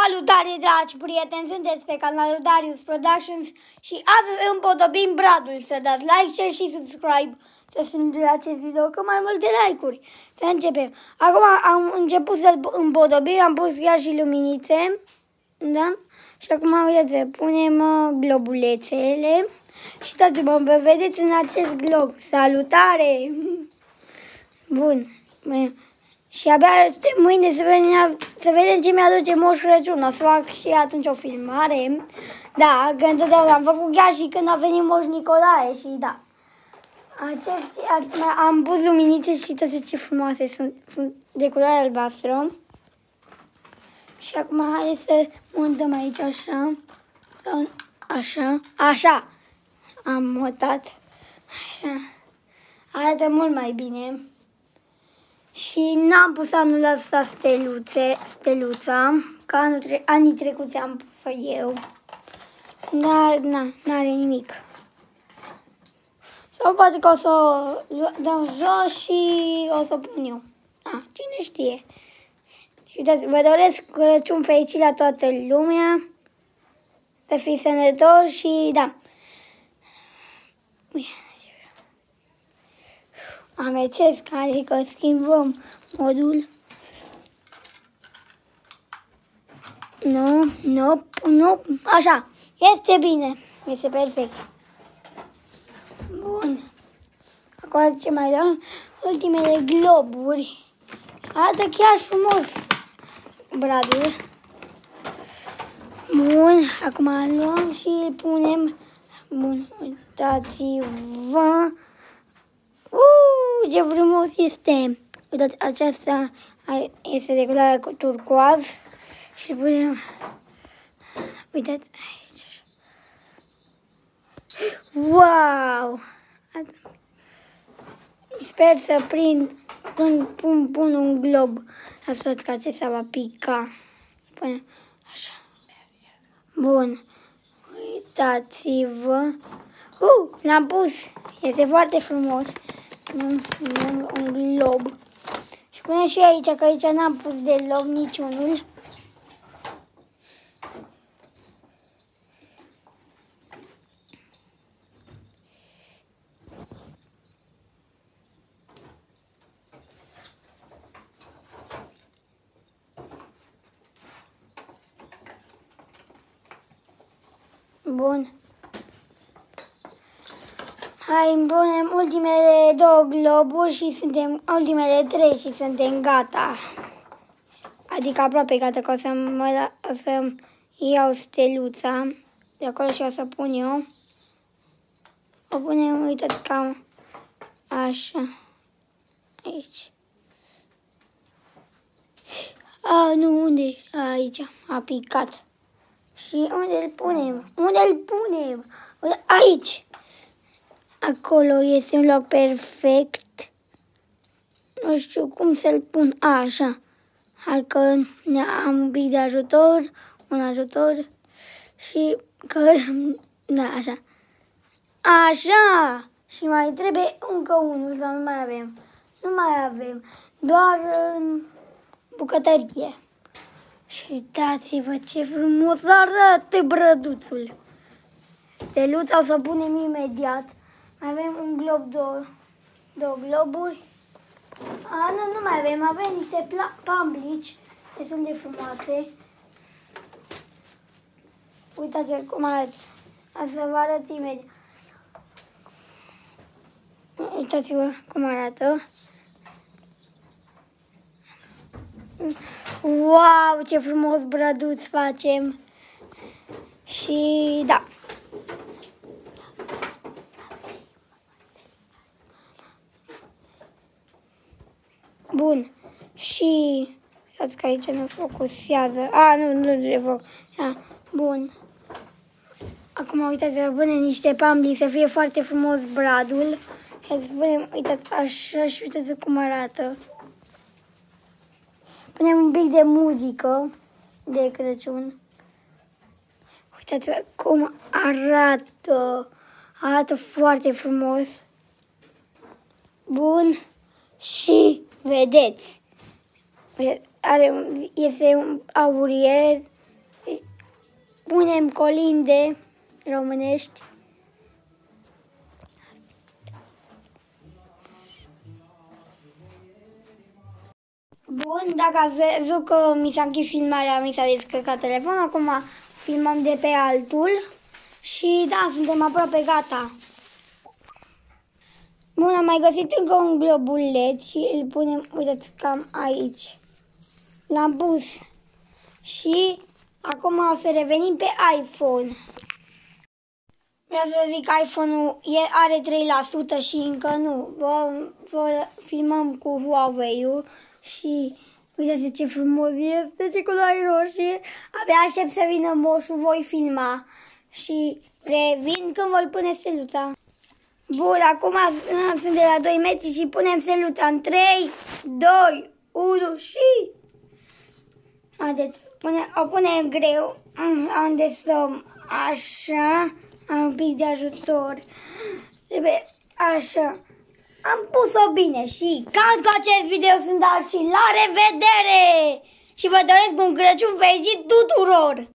Salutare, dragi prieteni! Sunteți pe canalul Darius Productions și astăzi împodobim Bradul. Să dați like, share și subscribe să strângem acest video cu mai multe like-uri. Să începem. Acum am început să-l împodobim, am pus chiar și luminițe. Da? Și acum, uite, punem globulețele. Și uitați-mă, vă vedeți în acest glob. Salutare! Bun. Și abia aștept mâine să vedem ce mi-aduce Moș Crăciun. O să fac și atunci o filmare. Da, că întotdeauna am făcut chiar și când a venit Moș Nicolae și da. Am pus luminițe și uitați ce frumoase sunt de culoare albastră. Și acum hai să montăm aici așa. Așa. Am montat. Așa. Arată mult mai bine. Și n-am pus anul ăsta steluța, ca anii trecuți am pus-o eu. Dar, n-are nimic. Sau poate că o să o dăm jos și o să o pun eu. Cine știe. Și uitați, vă doresc Crăciun fericit la toată lumea. Să fiți sănătoși și da. Amețesc, adică schimbăm modul. Nu, așa, este bine, este perfect. Bun, acum ce mai dăm? Ultimele globuri. Arată chiar frumos Bradul. Bun, acum luăm și îl punem. Bun, uitați-vă. Ce frumos este! Uitați, aceasta este de culoare turcoaz și punem, uitați aici. Wow! Sper să prind când pun un glob. Lăsați că acesta va pica. Punem așa. Bun. Uitați-vă. L-am pus. Este foarte frumos. Un glob. Și punem și aici, că aici n-am pus deloc niciunul. Bun. Hai, punem ultimele 2 globuri și ultimele 3 și suntem gata. Adică aproape gata, că o să iau steluța de acolo și o să pun eu. O punem, uitați, cam așa. Aici. Nu, unde? Aici. A picat. Și unde îl punem? Aici. Acolo este un loc perfect. Nu știu cum să-l pun. Așa. Hai că am un pic de ajutor. Un ajutor. Și că... Da, așa. Așa. Și mai trebuie încă unul sau nu mai avem. Nu mai avem. Doar bucătărie. Și uitați-vă ce frumos arată brăduțul. Steluța o să o punem imediat. Mai avem un glob, două globuri. Nu mai avem niște pamblici, care sunt de frumoase. Uitați-vă cum arată. O să vă arăt imediat. Uitați-vă cum arată. Wow, ce frumos brăduț facem. Și da. Bun. Și uitați că aici nu focusează. Nu le foc. Bun. Acum uitați-vă, punem niște pambli să fie foarte frumos Bradul. Și să punem, uitați, așa și uitați cum arată. Punem un pic de muzică de Crăciun. Uitați-vă cum arată. Arată foarte frumos. Bun. Și vedeți. Este un aurie punem colinde românești. Bun, dacă ați văzut că mi s-a închis filmarea, mi s-a descărcat telefonul, acum filmăm de pe altul și da, suntem aproape gata. Bun, am mai găsit încă un globuleț și îl punem, uitați, cam aici. L-am pus și acum o să revenim pe iPhone. Vreau să zic că iPhone-ul are 3% și încă nu. Filmăm cu Huawei-ul și uitați ce frumos este, ce culoare roșie. Abia aștept să vină moșul, voi filma și revin când voi pune steluța. Bun, acum sunt de la 2 metri și punem steluța în 3, 2, 1 și... Haideți, o punem greu, unde să așa, am un pic de ajutor, trebuie așa, am pus-o bine și cam cu acest video sunt dat și la revedere! Și vă doresc un Crăciun fericit tuturor!